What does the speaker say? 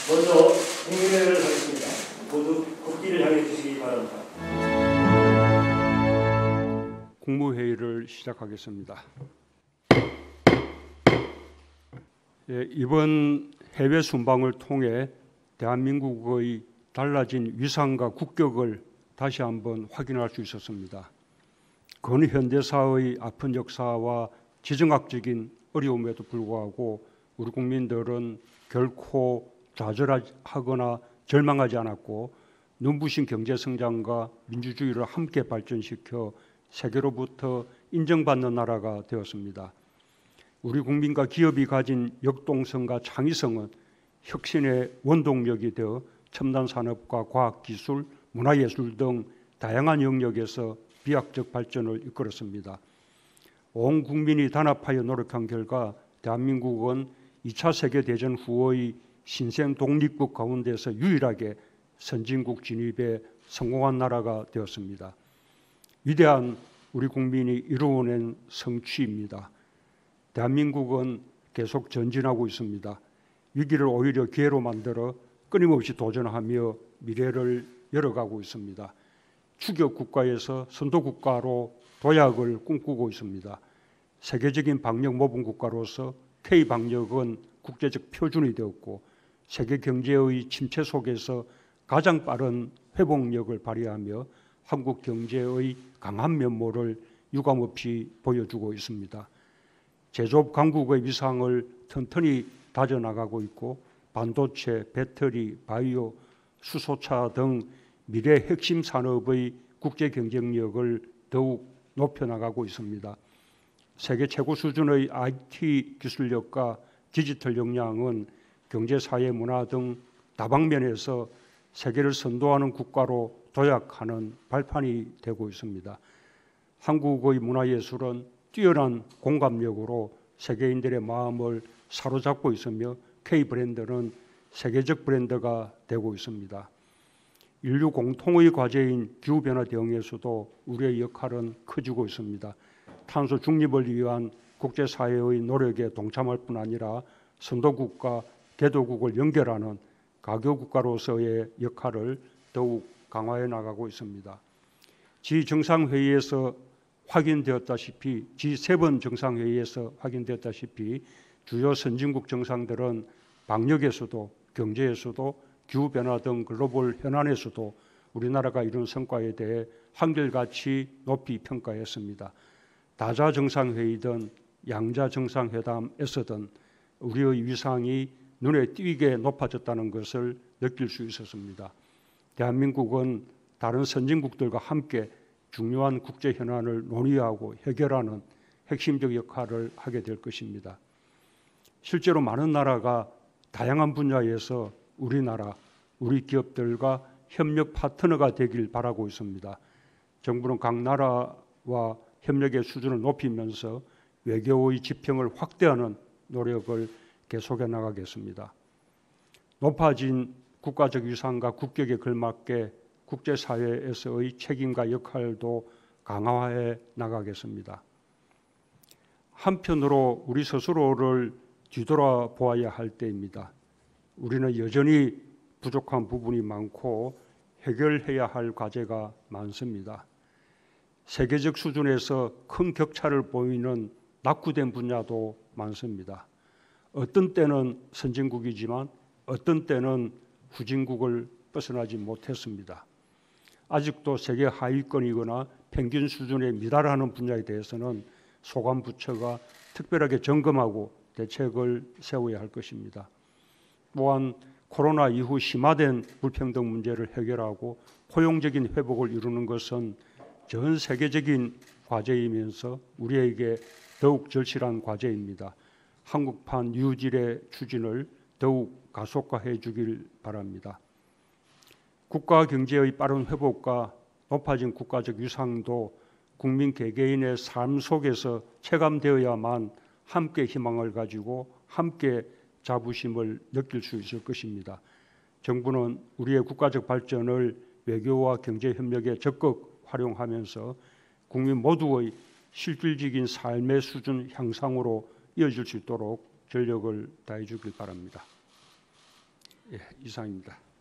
먼저 국민회의를 하겠습니다. 모두 국기를 향해 주시기 바랍니다. 국무회의를 시작하겠습니다. 이번 해외 순방을 통해 대한민국의 달라진 위상과 국격을 다시 한번 확인할 수 있었습니다. 근현대사의 아픈 역사와 지정학적인 어려움에도 불구하고 우리 국민들은 결코 좌절하거나 절망하지 않았고 눈부신 경제성장과 민주주의를 함께 발전시켜 세계로부터 인정받는 나라가 되었습니다. 우리 국민과 기업이 가진 역동성과 창의성은 혁신의 원동력이 되어 첨단 산업과 과학기술, 문화예술 등 다양한 영역에서 비약적 발전을 이끌었습니다. 온 국민이 단합하여 노력한 결과 대한민국은 2차 세계대전 후의 신생 독립국 가운데서 유일하게 선진국 진입에 성공한 나라가 되었습니다. 위대한 우리 국민이 이루어낸 성취입니다. 대한민국은 계속 전진하고 있습니다. 위기를 오히려 기회로 만들어 끊임없이 도전하며 미래를 열어가고 있습니다. 추격 국가에서 선도 국가로 도약을 꿈꾸고 있습니다. 세계적인 방역 모범 국가로서 K-방역은 국제적 표준이 되었고 세계 경제의 침체 속에서 가장 빠른 회복력을 발휘하며 한국 경제의 강한 면모를 유감없이 보여주고 있습니다. 제조업 강국의 위상을 튼튼히 다져나가고 있고 반도체, 배터리, 바이오, 수소차 등 미래 핵심 산업의 국제 경쟁력을 더욱 높여나가고 있습니다. 세계 최고 수준의 IT 기술력과 디지털 역량은 경제, 사회, 문화 등 다방면에서 세계를 선도하는 국가로 도약하는 발판이 되고 있습니다. 한국의 문화예술은 뛰어난 공감력으로 세계인들의 마음을 사로잡고 있으며 K-브랜드는 세계적 브랜드가 되고 있습니다. 인류 공통의 과제인 기후변화 대응에서도 우리의 역할은 커지고 있습니다. 탄소 중립을 위한 국제사회의 노력에 동참할 뿐 아니라 선도국과 개도국을 연결하는 가교국가로서의 역할을 더욱 강화해 나가고 있습니다. G7 정상회의에서 확인되었다시피 주요 선진국 정상들은 방역에서도 경제에서도 기후변화 등 글로벌 현안에서도 우리나라가 이룬 성과에 대해 한결같이 높이 평가했습니다. 다자 정상회의든 양자 정상회담에서든 우리의 위상이 눈에 띄게 높아졌다는 것을 느낄 수 있었습니다. 대한민국은 다른 선진국들과 함께 중요한 국제 현안을 논의하고 해결하는 핵심적 역할을 하게 될 것입니다. 실제로 많은 나라가 다양한 분야에서 우리나라, 우리 기업들과 협력 파트너가 되길 바라고 있습니다. 정부는 각 나라와 협력의 수준을 높이면서 외교의 지평을 확대하는 노력을 계속해 나가겠습니다. 높아진 국가적 위상과 국격에 걸맞게 국제사회에서의 책임과 역할도 강화해 나가겠습니다. 한편으로 우리 스스로를 뒤돌아보아야 할 때입니다. 우리는 여전히 부족한 부분이 많고 해결해야 할 과제가 많습니다. 세계적 수준에서 큰 격차를 보이는 낙후된 분야도 많습니다. 어떤 때는 선진국이지만 어떤 때는 후진국을 벗어나지 못했습니다. 아직도 세계 하위권이거나 평균 수준에 미달하는 분야에 대해서는 소관 부처가 특별하게 점검하고 대책을 세워야 할 것입니다. 또한 코로나 이후 심화된 불평등 문제를 해결하고 포용적인 회복을 이루는 것은 전 세계적인 과제이면서 우리에게 더욱 절실한 과제입니다. 한국판 뉴딜의 추진을 더욱 가속화해 주길 바랍니다. 국가 경제의 빠른 회복과 높아진 국가적 위상도 국민 개개인의 삶 속에서 체감되어야만 함께 희망을 가지고 함께 자부심을 느낄 수 있을 것입니다. 정부는 우리의 국가적 발전을 외교와 경제협력에 적극 활용하면서 국민 모두의 실질적인 삶의 수준 향상으로 이어질 수 있도록 전력을 다해 주길 바랍니다. 예, 이상입니다.